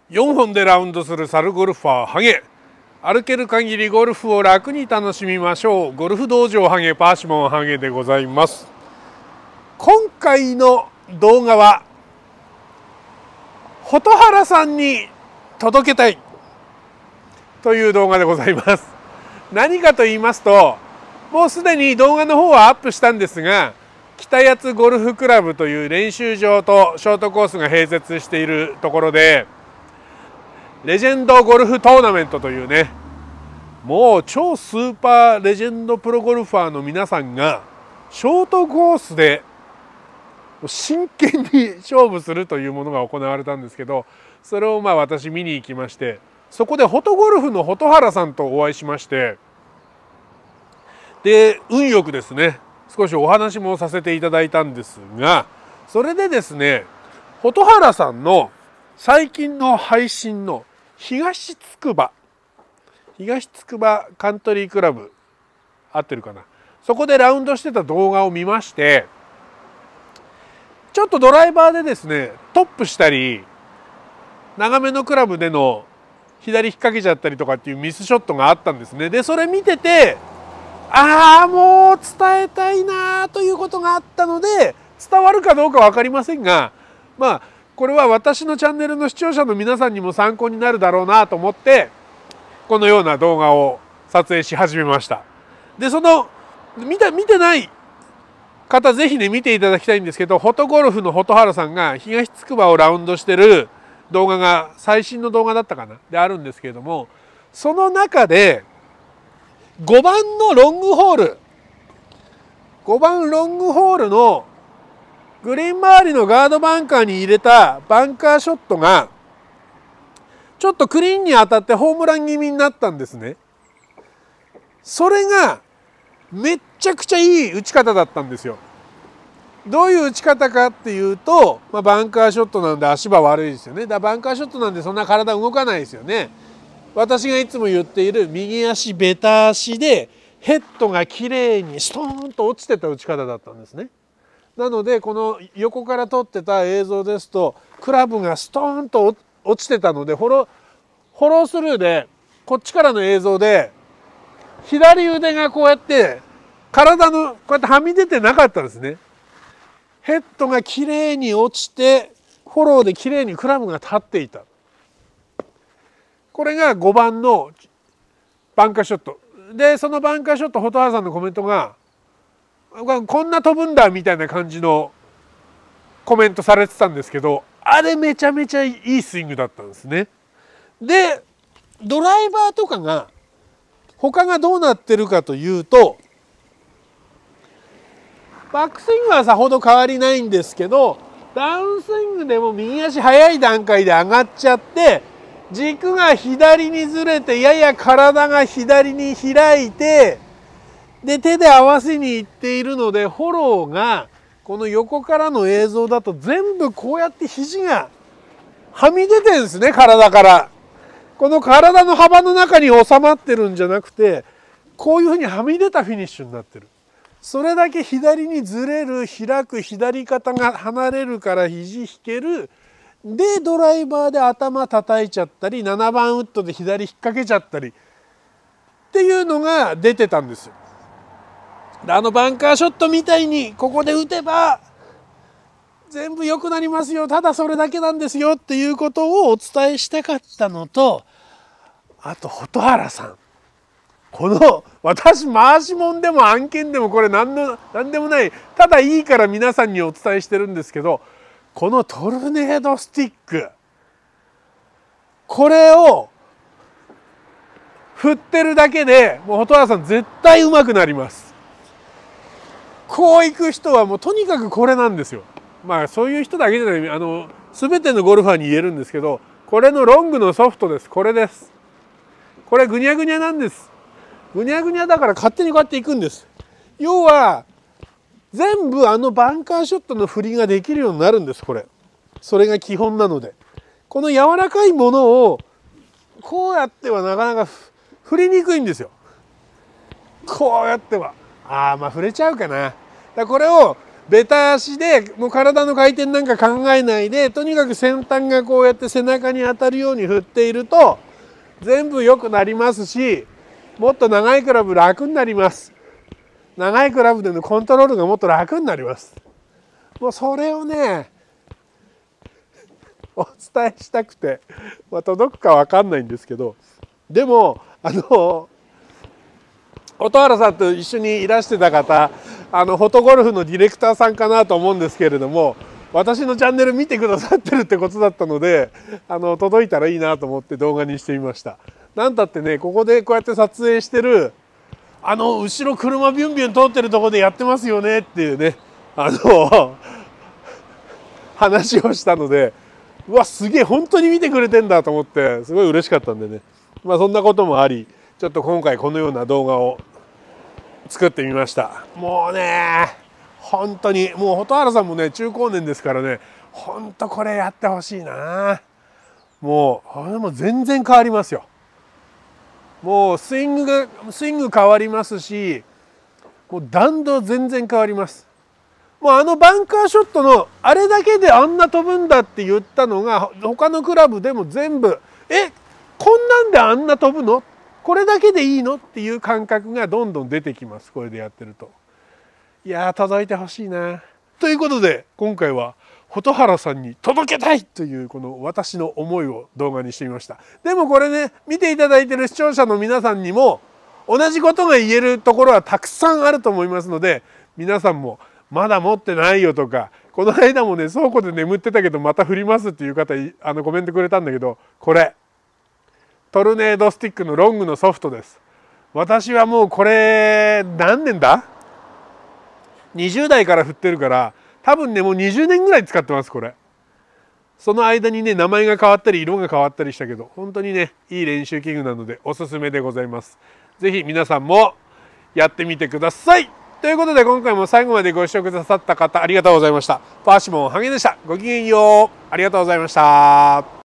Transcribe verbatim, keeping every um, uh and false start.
よんほんでラウンドするサルゴルファーハゲ。歩ける限りゴルフを楽に楽しみましょう。ゴルフ道場ハゲパーシモンハゲでございます。今回の動画は蛍原さんに届けたいという動画でございます。何かと言いますと、もうすでに動画の方はアップしたんですが、北八つゴルフクラブという練習場とショートコースが併設しているところで、レジェンドゴルフトーナメントというね、もう超スーパーレジェンドプロゴルファーの皆さんがショートコースで真剣に勝負するというものが行われたんですけど、それをまあ私見に行きまして、そこでフォトゴルフの蛍原さんとお会いしまして、で運よくですね少しお話もさせていただいたんですが、それでですね蛍原さんの最近の配信の東つくば東つくばカントリークラブ合ってるかな、そこでラウンドしてた動画を見まして、ちょっとドライバーでですねトップしたり長めのクラブでの左引っ掛けちゃったりとかっていうミスショットがあったんですね。でそれ見てて、ああもう伝えたいなということがあったので、伝わるかどうか分かりませんが、まあこれは私のチャンネルの視聴者の皆さんにも参考になるだろうなと思ってこのような動画を撮影し始めました。でその見た見てない方ぜひね見ていただきたいんですけど、フォトゴルフの蛍原さんが東つくばをラウンドしてる動画が最新の動画だったかなであるんですけれども、その中でごばんのロングホールごばんロングホールのグリーン周りのガードバンカーに入れたバンカーショットがちょっとクリーンに当たってホームラン気味になったんですね。それがめっちゃくちゃいい打ち方だったんですよ。どういう打ち方かっていうと、まあ、バンカーショットなんで足場悪いですよね。だからバンカーショットなんでそんな体動かないですよね。私がいつも言っている右足ベタ足でヘッドがきれいにストーンと落ちてた打ち方だったんですね。なのでこの横から撮ってた映像ですとクラブがストーンと落ちてたので、フォローフォロースルーでこっちからの映像で左腕がこうやって体のこうやってはみ出てなかったんですね。ヘッドがきれいに落ちてフォローできれいにクラブが立っていた。これがごばんのバンカーショットで、そのバンカーショット蛍原さんのコメントがこんな飛ぶんだみたいな感じのコメントされてたんですけど、あれめちゃめちゃいいスイングだったんですね。でドライバーとかが他がどうなってるかというと、バックスイングはさほど変わりないんですけど、ダウンスイングでも右足早い段階で上がっちゃって軸が左にずれてやや体が左に開いて、で手で合わせにいっているのでフォローがこの横からの映像だと全部こうやって肘がはみ出てるんですね、体から。この体の幅の中に収まってるんじゃなくて、こういうふうにはみ出たフィニッシュになってる。それだけ左にずれる、開く、左肩が離れるから肘引ける。でドライバーで頭叩いちゃったりななばんウッドで左引っ掛けちゃったりっていうのが出てたんですよ。あのバンカーショットみたいにここで打てば全部良くなりますよ、ただそれだけなんですよっていうことをお伝えしたかったのと、あと蛍原さん、この私回しもんでも案件でもこれ何の何でもない、ただいいから皆さんにお伝えしてるんですけど、このトルネードスティック、これを振ってるだけでもう蛍原さん絶対うまくなります。こういく人はもうとにかくこれなんですよ。まあそういう人だけじゃない、あの全てのゴルファーに言えるんですけど、これのロングのソフトです。これです。これぐにゃぐにゃなんです。ぐにゃぐにゃだから勝手にこうやっていくんです。要は全部あのバンカーショットの振りができるようになるんです。これそれが基本なので、この柔らかいものをこうやってはなかなか振りにくいんですよ。こうやってはああまあ触れちゃうかな。だからこれをベタ足でもう体の回転なんか考えないで、とにかく先端がこうやって背中に当たるように振っていると全部良くなりますし、もっと長いクラブ楽になります。長いクラブでのコントロールがもっと楽になります。もうそれをねお伝えしたくて、まあ、届くか分かんないんですけど、でもあの音原さんと一緒にいらしてた方、あのフォトゴルフのディレクターさんかなと思うんですけれども、私のチャンネル見てくださってるってことだったので、あの届いたらいいなと思って動画にしてみました。なんたってね、ここでこうやって撮影してるあの後ろ車ビュンビュン通ってるとこでやってますよねっていうね、あの話をしたので、うわすげえ本当に見てくれてんだと思ってすごい嬉しかったんでね、まあそんなこともあり、ちょっと今回このような動画を作ってみました。もうね本当にもう蛍原さんもね中高年ですからね、本当これやってほしいな。もうあれも全然変わりますよ。もうスイングがスイング変わりますし、もう弾道全然変わります。もうあのバンカーショットのあれだけであんな飛ぶんだって言ったのが他のクラブでも全部えこんなんであんな飛ぶの、これだけでいいのっていう感覚がどんどん出てきます。これでやってると。いやー届いてほしいな。ということで今回は蛍原さんに届けたいというこの私の思いを動画にしてみました。でもこれね見ていただいている視聴者の皆さんにも同じことが言えるところはたくさんあると思いますので、皆さんもまだ持ってないよとか、この間もね倉庫で眠ってたけどまた振りますっていう方あのコメントくれたんだけど、これトルネードスティックのロングのソフトです。私はもうこれ何年だにじゅう代から振ってるから、多分ねもうにじゅうねんぐらい使ってます。これその間にね名前が変わったり色が変わったりしたけど、本当にねいい練習器具なのでおすすめでございます。是非皆さんもやってみてください。ということで今回も最後までご視聴くださった方ありがとうございました。パーシモンハゲでした。ごきげんよう。ありがとうございました。